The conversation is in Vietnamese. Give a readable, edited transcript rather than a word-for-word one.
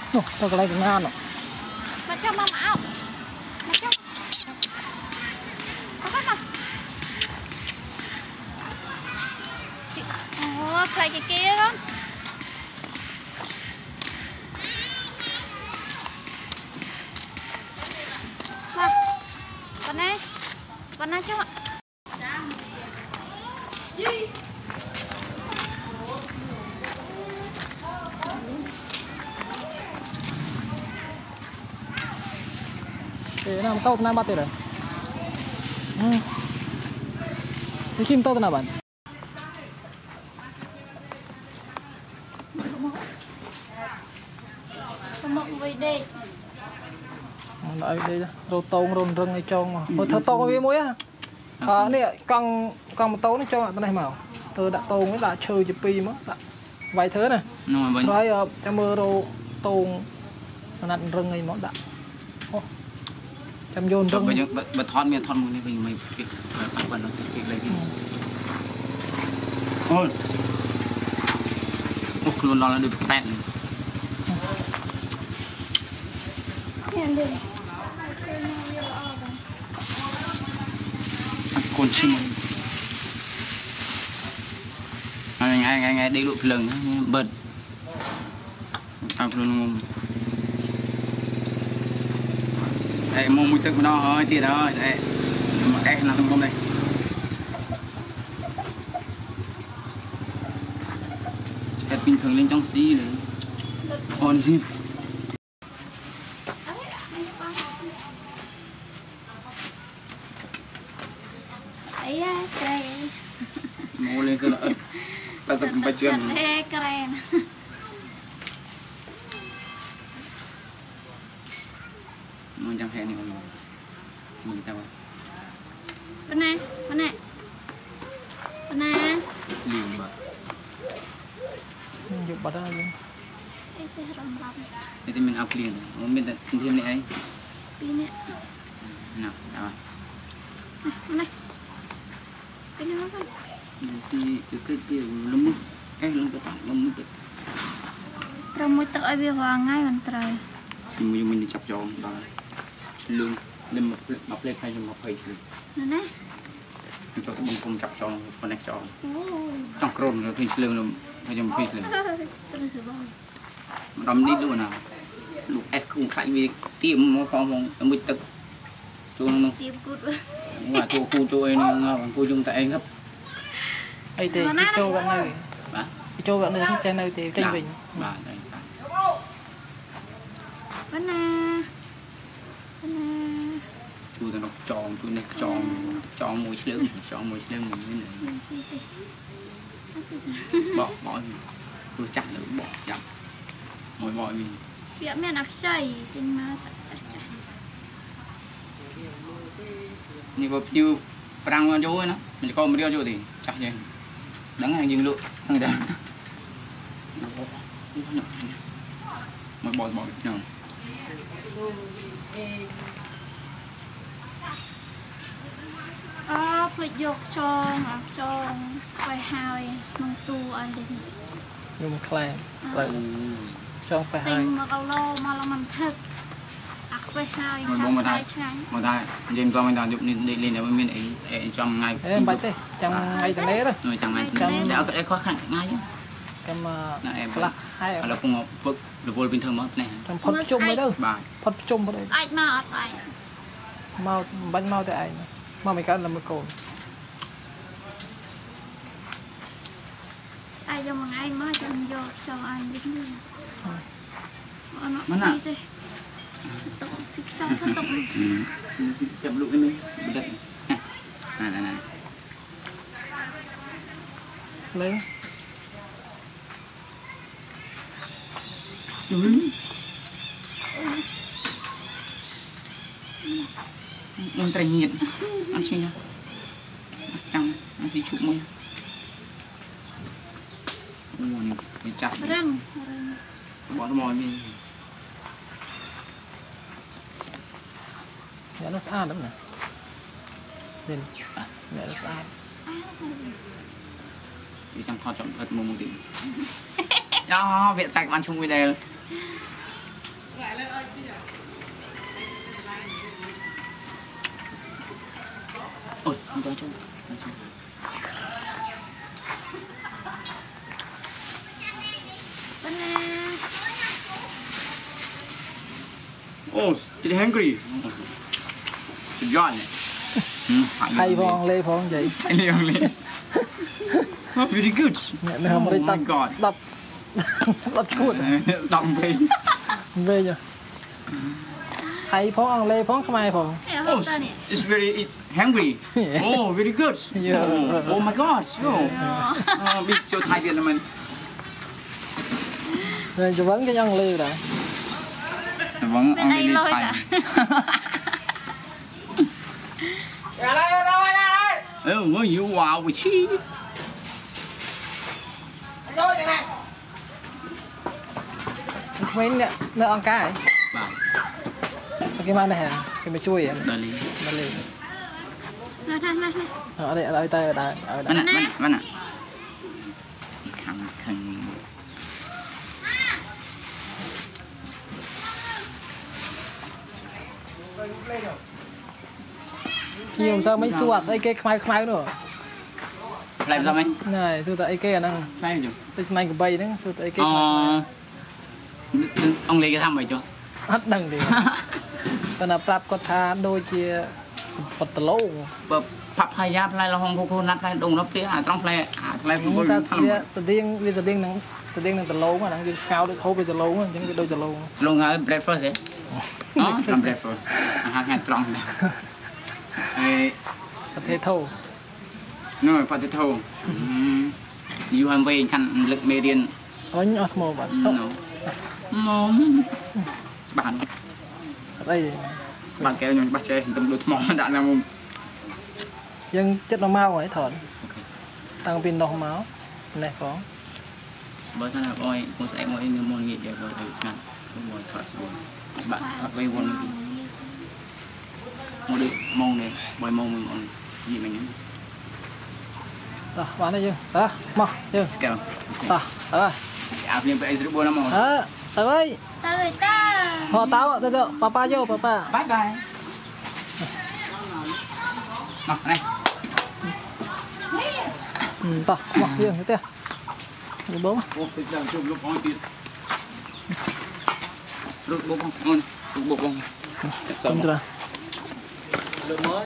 Nô, tao cái này cũng ngon nè. Mà cho mama áo. Mà cho. Có hết mà. Ồ, phải cái kia đó. Vâng. Con này chứ ạ. Thế nào tao tao bắt rồi. Cái chim tao nào bạn? Một vị đi. Đây đây rô tông rôn rừng này trông mà. Hồi thơ tông với muối á. Nè con một tấu nó cho cái này màu. Tôi đã tông với đã chơi chụp pi mất. Vài thứ này. Rồi cho mưa rô tông nặn rừng này nó đã. Chăm dồn rừng. Bật thon miền thon này mình cái bắt nó cái lấy cái. Ôi. Luôn đó là được bẹn. Con chim ngay đi lụi lừng bật luôn sẽ mua mũiទឹកnó hơi tiệt rồi đấy em làm không đây cái bình thường lên trong xí đấy còn gì ấy trời mua lên rồi ta tập bài trường keren muốn chẳng hẹn này mình tao bên này liền mà dùng bắt ra luôn thì mình áp liền muốn bên thêm này ấy pin nè nào rồi này pin nó thôi gì cái kiểu lắm mức cái lắm cái tảng lắm mức trong mũi tự ai biết vào ngay gần trời mình chọc cho đó lương lên một lên hay một phẩy nè cho cái bông công chọc cho con này cho trong cồn rồi thì lương là hay cho một phẩy lương đâm đi luôn nào lục ép không phải vì tiêm một con một mítទឹកchuông tiêm cút và cô chui ngon cô chung tại anh hấp ấy thì cái châu bạn này cái châu bạn này không chơi nơi thì tranh bình bà đây bên này chui nó tròn chui này tròn mũi lưỡng mình như này bỏ tôi chặt nữa bỏ chặt mỗi mọi mình việc mẹ nó chơi trên mà như vậy như prang vô nó mình có một điều vô thì chặt vậy đắng hàng dừng lượng thằng đấy một bò nhờ phải dục cho phải hai mong tu ai đi dùng kèm lại cho phải hai mà câu lo mà là mình thật phải hai một thay dìm con mình đang giúp đi lên để mình ấy trong ngày em bạch thế trong ngày tuần đấy rồi chẳng ngày để ở cái khó khăn ngay em em là hai là không vực được vô bình thường mất nè trong phật chung đấy đâu bài phật chung ở đây anh mà anh mau bánh mau tại anh mau mấy cái là một cồn ai cho mà anh mới cho cho anh biết như nó gì thế tụng xích cho thất tụng chậm lụi mình đất này lấy mình trải nghiệm ăn xin nha trăng nó sẽ chụp môi mình chặt răng bỏ nó mồi mình nó xa lắm nè lên mẹ nó xa thì chẳng thoát chậm thật một tí đó viện sạch ăn chung với đây ôi không cho chung oh chị hungryสุดยอดเลย hay phong lê phong vậy anh Leon lên very good mẹ không có đi tập tập tập chuột tập về về nhỉ hay phong ăn lê phong không ai phong oh it's very hungry oh very good oh my god biết cho Thái Việt là mình rồi cho vẫn cái ăn lê đã vẫn ăn lê Thái mới nhiều wow với chi mấy nè nó ăn cá ấy cái man này hả cái mày chui à đây đi đây đi này ở đây tay ở đây mana khăn khăn nhiều sao mấy xua ấy cái khai nữa làm sao mấy này xua tại cái năng khai chưa cái này của bay đấy xua tại cái ông lấy cái thăm vậy chưa hết đằng thìตอนนั้นปรับก็ทานโดยเจียปัตตโลแบบพับพายาพลายละห้องโคนัดพลายดงนับเตี้ยต้องพลายสมบูรณ์ ta ทำแสดงวิแสดงหนังแสดงหนังตะโลมาหนังยิงสเกลด้วยเขาไปตะโลมาจังไปโดยตะโลลงหา breakfast เหรออ๋อทำ breakfast อาหารงานตรงเลยไอ้ประเทศเท่านู่น potato อยู่ฮัมเวย์คันลึกเมเดียนอ๋อนี่ออสโมบัตมองบ้านอะไรบ้านแกยังบ้านเจต้องดูมองด่านละมุมยังchất nó mau ấy thọn tăng pin đỏ máu này có បើសិនណាអយមកស្អែកមកនេះមកងាកយកទៅស្ងាត់មកថតស្រួលបាក់ថតវៃវល់មកដូចម៉ោងនេះ3ម៉ោងមិនអននិយាយមិញ đó bán đây chưa đó mò chưa ស្កែល đó ơi អាប់នេះទៅអីស្រួលណាមក tới ơi tới ta họ táo tới chưa papa vô papa បាយបាយមកនេះ tao mò chưa thế tiêu bố អូទៅចាំជុំលោកអងទៀតរត់បុកអូនបុកបង không chưa